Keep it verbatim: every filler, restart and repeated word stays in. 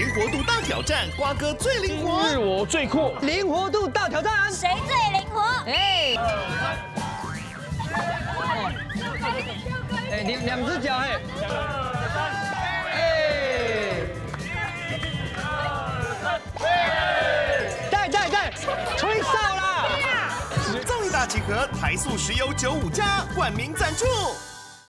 灵活度大挑战，瓜哥最灵活， 是我最酷。 灵活度大挑战， 谁最灵活？哎， 哎，两两只脚哎，哎，带带带，吹哨啦！ 综艺大集合，台塑石油九五加冠名赞助。